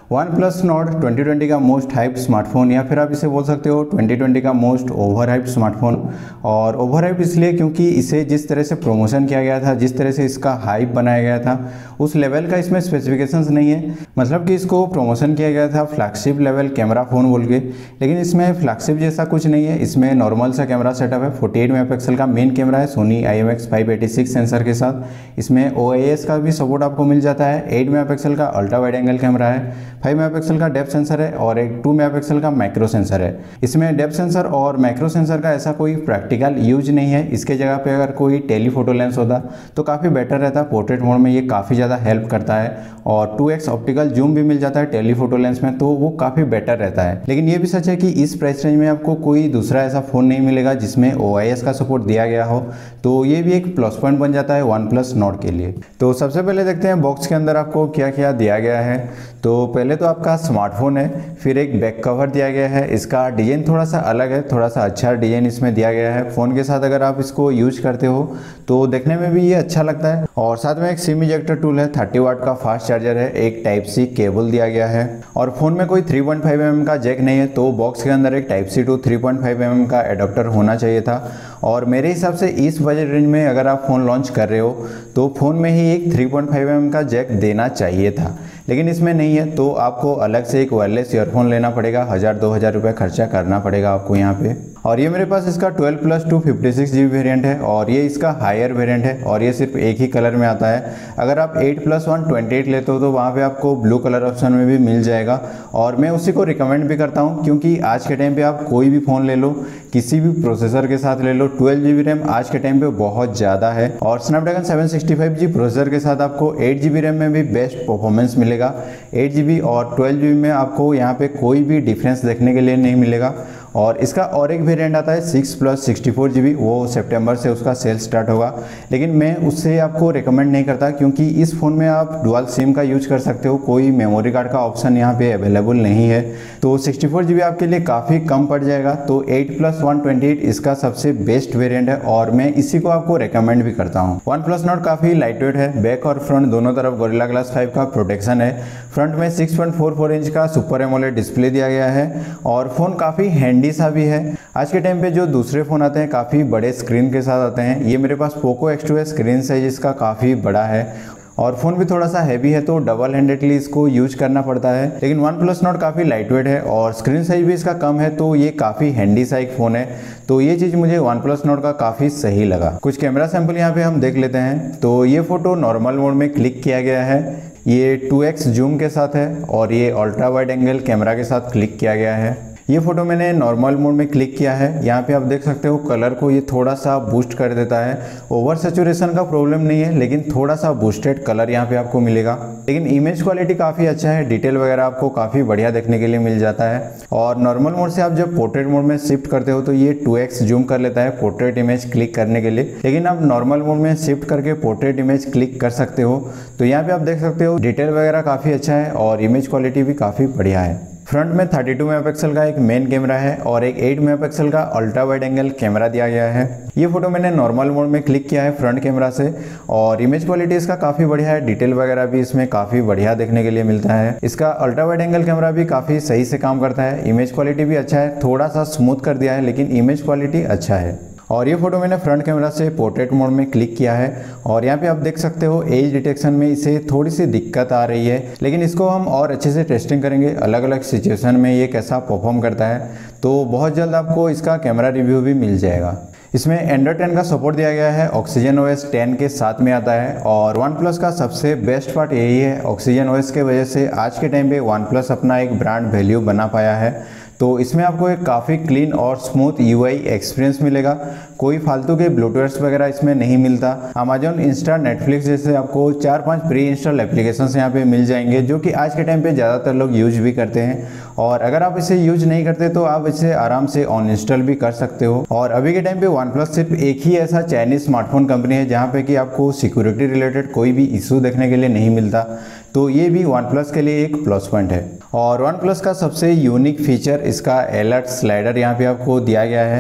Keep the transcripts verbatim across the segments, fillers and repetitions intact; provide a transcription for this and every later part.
One plus Nord twenty twenty का most hype smartphone, या फिर आप इसे बोल सकते हो ट्वेंटी ट्वेंटी का मोस्ट ओवर हाइप स्मार्टफोन। और ओवर हाइप इसलिए क्योंकि इसे जिस तरह से प्रमोशन किया गया था, जिस तरह से इसका हाइप बनाया गया था, उस लेवल का इसमें स्पेसिफिकेशंस नहीं है। मतलब कि इसको प्रमोशन किया गया था फ्लैगशिप लेवल कैमरा फ़ोन बोल के, लेकिन इसमें फ्लैगशिप जैसा कुछ नहीं है। इसमें नॉर्मल सा कैमरा सेटअप है। फोर्टी एट मेगापिक्सल का मेन कैमरा है Sony I M X five eighty six sensor के साथ। इसमें ओ आई एस का भी सपोर्ट आपको मिल जाता है। एट मेगापिक्सल का अल्ट्रा वाइड एंगल कैमरा है, फाइव मेगापिक्सल का डेप्थ सेंसर है और एक टू मेगापिक्सल का मैक्रो सेंसर है। इसमें डेप्थ सेंसर और मैक्रो सेंसर का ऐसा कोई प्रैक्टिकल यूज नहीं है। इसके जगह पे अगर कोई टेलीफोटो लेंस होता तो काफ़ी बेटर रहता। पोर्ट्रेट मोड में ये काफ़ी ज़्यादा हेल्प करता है और टू एक्स ऑप्टिकल जूम भी मिल जाता है टेलीफोटो लेंस में, तो वो काफ़ी बेटर रहता है। लेकिन ये भी सच है कि इस प्राइस रेंज में आपको कोई दूसरा ऐसा फ़ोन नहीं मिलेगा जिसमें ओ आई एस का सपोर्ट दिया गया हो, तो ये भी एक प्लस पॉइंट बन जाता है वन प्लस नॉट के लिए। तो सबसे पहले देखते हैं बॉक्स के अंदर आपको क्या क्या दिया गया है। तो पहले तो आपका स्मार्टफोन है, फिर एक बैक कवर दिया गया है। इसका डिज़ाइन थोड़ा सा अलग है, थोड़ा सा अच्छा डिज़ाइन इसमें दिया गया है। फ़ोन के साथ अगर आप इसको यूज करते हो तो देखने में भी ये अच्छा लगता है। और साथ में एक सिम इजेक्टर टूल है, थर्टी वाट का फास्ट चार्जर है, एक टाइप सी केबल दिया गया है। और फ़ोन में कोई three point five M M का जैक नहीं है, तो बॉक्स के अंदर एक type C to three point five M M का एडाप्टर होना चाहिए था। और मेरे हिसाब से इस बजट रेंज में अगर आप फ़ोन लॉन्च कर रहे हो तो फ़ोन में ही एक three point five M M का जैक देना चाहिए था, लेकिन इसमें नहीं है। तो आपको अलग से एक वायरलेस ईयरफोन लेना पड़ेगा, हज़ार दो हज़ार रुपये खर्चा करना पड़ेगा आपको यहाँ पे। और ये मेरे पास इसका twelve plus two fifty six G B variant है और ये इसका हायर वेरियंट है और ये सिर्फ एक ही कलर में आता है। अगर आप eight plus one twenty eight लेते हो तो वहाँ पे आपको ब्लू कलर ऑप्शन में भी मिल जाएगा और मैं उसी को रिकमेंड भी करता हूँ, क्योंकि आज के टाइम पे आप कोई भी फ़ोन ले लो, किसी भी प्रोसेसर के साथ ले लो, ट्वेल्व जी बी रैम आज के टाइम पे बहुत ज़्यादा है। और Snapdragon seven sixty five G processor के साथ आपको एट जी बी रैम में भी बेस्ट परफॉर्मेंस मिलेगा। एट जी बी और ट्वेल्व जी बी में आपको यहाँ पे कोई भी डिफरेंस देखने के लिए नहीं मिलेगा। और इसका और एक वेरिएंट आता है six plus sixty four G B, वो सितंबर से उसका सेल स्टार्ट होगा, लेकिन मैं उससे आपको रिकमेंड नहीं करता, क्योंकि इस फ़ोन में आप डुअल सिम का यूज कर सकते हो, कोई मेमोरी कार्ड का ऑप्शन यहाँ पे अवेलेबल नहीं है। तो सिक्सटी फोर जी बी आपके लिए काफ़ी कम पड़ जाएगा। तो eight plus one twenty eight इसका सबसे बेस्ट वेरिएंट है और मैं इसी को आपको रिकमेंड भी करता हूँ। वन प्लस नॉट काफ़ी लाइट वेट है, बैक और फ्रंट दोनों तरफ गोरिल्ला ग्लास फाइव का प्रोटेक्शन है। फ्रंट में six point four four inch का सुपर एमोलेड डिस्प्ले दिया गया है और फ़ोन काफ़ी हैंडी सा भी है। आज के टाइम पे जो दूसरे फ़ोन आते हैं काफ़ी बड़े स्क्रीन के साथ आते हैं, ये मेरे पास पोको एक्स टू है, स्क्रीन साइज इसका काफ़ी बड़ा है और फ़ोन भी थोड़ा सा हैवी है, तो डबल हैंडेडली इसको यूज करना पड़ता है। लेकिन वन प्लस नॉट काफ़ी लाइट वेट है और स्क्रीन साइज भी इसका कम है, तो ये काफ़ी हैंडी सा एक फ़ोन है। तो ये चीज़ मुझे वन प्लस नॉट का काफ़ी सही लगा। कुछ कैमरा सैंपल यहाँ पे हम देख लेते हैं। तो ये फ़ोटो नॉर्मल मोड में क्लिक किया गया है, ये टू एक्स जूम के साथ है और ये अल्ट्रा वाइड एंगल कैमरा के साथ क्लिक किया गया है। ये फोटो मैंने नॉर्मल मोड में क्लिक किया है। यहाँ पे आप देख सकते हो कलर को ये थोड़ा सा बूस्ट कर देता है। ओवर सैचुरेशन का प्रॉब्लम नहीं है, लेकिन थोड़ा सा बूस्टेड कलर यहाँ पे आपको मिलेगा। लेकिन इमेज क्वालिटी काफ़ी अच्छा है, डिटेल वगैरह आपको काफ़ी बढ़िया देखने के लिए मिल जाता है। और नॉर्मल मोड से आप जब पोर्ट्रेट मोड में शिफ्ट करते हो तो ये टू एक्स जूम कर लेता है पोर्ट्रेट इमेज क्लिक करने के लिए, लेकिन आप नॉर्मल मोड में शिफ्ट करके पोर्ट्रेट इमेज क्लिक कर सकते हो। तो यहाँ पे आप देख सकते हो डिटेल वगैरह काफ़ी अच्छा है और इमेज क्वालिटी भी काफ़ी बढ़िया है। फ्रंट में थर्टी टू मेगापिक्सल का एक मेन कैमरा है और एक एट मेगापिक्सल का अल्ट्रा वाइड एंगल कैमरा दिया गया है। ये फोटो मैंने नॉर्मल मोड में क्लिक किया है फ्रंट कैमरा से और इमेज क्वालिटी इसका काफ़ी बढ़िया है, डिटेल वगैरह भी इसमें काफ़ी बढ़िया देखने के लिए मिलता है। इसका अल्ट्रा वाइड एंगल कैमरा भी काफ़ी सही से काम करता है, इमेज क्वालिटी भी अच्छा है, थोड़ा सा स्मूथ कर दिया है लेकिन इमेज क्वालिटी अच्छा है। और ये फोटो मैंने फ्रंट कैमरा से पोर्ट्रेट मोड में क्लिक किया है और यहाँ पे आप देख सकते हो एज डिटेक्शन में इसे थोड़ी सी दिक्कत आ रही है, लेकिन इसको हम और अच्छे से टेस्टिंग करेंगे अलग अलग सिचुएशन में ये कैसा परफॉर्म करता है। तो बहुत जल्द आपको इसका कैमरा रिव्यू भी मिल जाएगा। इसमें एंड्रॉइड टेन का सपोर्ट दिया गया है, ऑक्सीजन ओएस टेन के साथ में आता है और वन प्लस का सबसे बेस्ट पार्ट यही है, ऑक्सीजन ओएस के वजह से आज के टाइम पे वन प्लस अपना एक ब्रांड वैल्यू बना पाया है। तो इसमें आपको एक काफ़ी क्लीन और स्मूथ यूआई एक्सपीरियंस मिलेगा, कोई फालतू के ब्लूटूथ वगैरह इसमें नहीं मिलता। अमेजॉन, इंस्टा, नेटफ्लिक्स जैसे आपको चार पांच प्री इंस्टॉल एप्लीकेशंस यहाँ पे मिल जाएंगे, जो कि आज के टाइम पे ज़्यादातर लोग यूज भी करते हैं। और अगर आप इसे यूज नहीं करते तो आप इसे आराम से ऑन इंस्टॉल भी कर सकते हो। और अभी के टाइम पे वन प्लस सिर्फ एक ही ऐसा चाइनीज स्मार्टफोन कंपनी है जहाँ पे कि आपको सिक्योरिटी रिलेटेड कोई भी इशू देखने के लिए नहीं मिलता, तो ये भी वन प्लस के लिए एक प्लस पॉइंट है। और वन प्लस का सबसे यूनिक फीचर इसका अलर्ट स्लाइडर यहाँ पे आपको दिया गया है।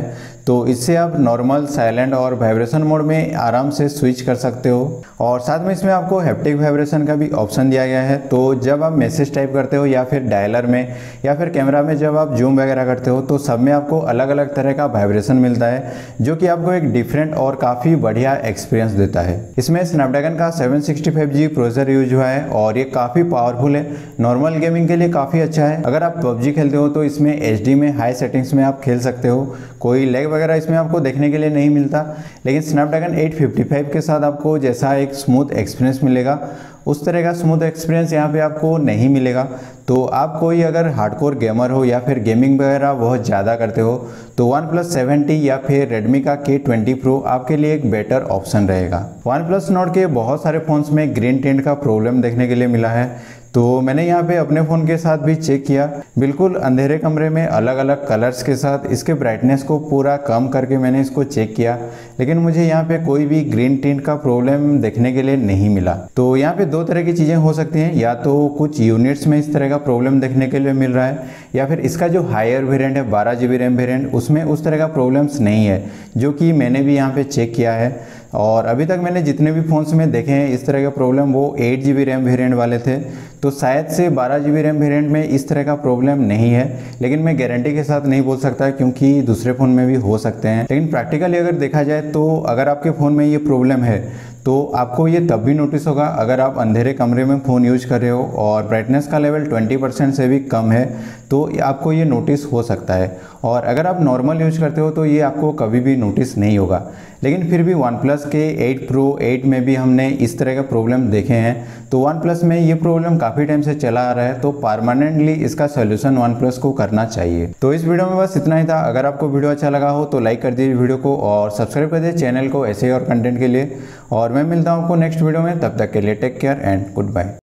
तो इससे आप नॉर्मल, साइलेंट और वाइब्रेशन मोड में आराम से स्विच कर सकते हो। और साथ में इसमें आपको हैप्टिक वाइब्रेशन का भी ऑप्शन दिया गया है। तो जब आप मैसेज टाइप करते हो या फिर डायलर में या फिर कैमरा में जब आप जूम वगैरह करते हो तो सब में आपको अलग अलग तरह का वाइब्रेशन मिलता है, जो कि आपको एक डिफरेंट और काफ़ी बढ़िया एक्सपीरियंस देता है। इसमें स्नैपड्रैगन का seven sixty five G processor use हुआ है और ये काफ़ी पावरफुल है। नॉर्मल गेमिंग के लिए काफ़ी अच्छा है। अगर आप पबजी खेलते हो तो इसमें एच डी में हाई सेटिंग्स में आप खेल सकते हो। कोई लैग वगैरह इसमें आपको देखने के लिए नहीं मिलता, लेकिन स्नैपड्रैगन एट फिफ्टी फाइव के साथ आपको जैसा एक स्मूथ एक्सपीरियंस मिलेगा उस तरह का स्मूथ एक्सपीरियंस यहाँ पे आपको नहीं मिलेगा। तो आप कोई अगर हार्डकोर गेमर हो या फिर गेमिंग वगैरह बहुत ज़्यादा करते हो तो वन प्लस सेवेंटी या फिर रेडमी का के ट्वेंटी प्रो आपके लिए एक बेटर ऑप्शन रहेगा। वन प्लस नोट के बहुत सारे फ़ोन्स में ग्रीन टिंट का प्रॉब्लम देखने के लिए मिला है, तो मैंने यहाँ पे अपने फ़ोन के साथ भी चेक किया। बिल्कुल अंधेरे कमरे में अलग अलग कलर्स के साथ इसके ब्राइटनेस को पूरा कम करके मैंने इसको चेक किया, लेकिन मुझे यहाँ पे कोई भी ग्रीन टिंट का प्रॉब्लम देखने के लिए नहीं मिला। तो यहाँ पे दो तरह की चीज़ें हो सकती हैं, या तो कुछ यूनिट्स में इस तरह का प्रॉब्लम देखने के लिए मिल रहा है, या फिर इसका जो हायर वेरिएंट है बारह जी बी रैम वेरिएंट उसमें उस तरह का प्रॉब्लम्स नहीं है, जो कि मैंने भी यहाँ पे चेक किया है। और अभी तक मैंने जितने भी फ़ोन्स में देखे हैं इस तरह का प्रॉब्लम वो eight G B RAM variant वाले थे, तो शायद से बारह जी बी रैम वेरिएंट में इस तरह का प्रॉब्लम नहीं है। लेकिन मैं गारंटी के साथ नहीं बोल सकता क्योंकि दूसरे फ़ोन में भी हो सकते हैं। लेकिन प्रैक्टिकली अगर देखा जाए तो अगर आपके फ़ोन में ये प्रॉब्लम है तो आपको ये तब भी नोटिस होगा अगर आप अंधेरे कमरे में फ़ोन यूज कर रहे हो और ब्राइटनेस का लेवल ट्वेंटी परसेंट से भी कम है, तो आपको ये नोटिस हो सकता है। और अगर आप नॉर्मल यूज करते हो तो ये आपको कभी भी नोटिस नहीं होगा। लेकिन फिर भी वन प्लस के एट प्रो एट में भी हमने इस तरह का प्रॉब्लम देखे हैं, तो वन प्लस में ये प्रॉब्लम काफ़ी टाइम से चला आ रहा है, तो परमानेंटली इसका सोल्यूशन वन प्लस को करना चाहिए। तो इस वीडियो में बस इतना ही था। अगर आपको वीडियो अच्छा लगा हो तो लाइक कर दीजिए वीडियो को और सब्सक्राइब कर दीजिए चैनल को ऐसे ही और कंटेंट के लिए। और मैं मिलता हूँ आपको नेक्स्ट वीडियो में, तब तक के लिए take care and good bye.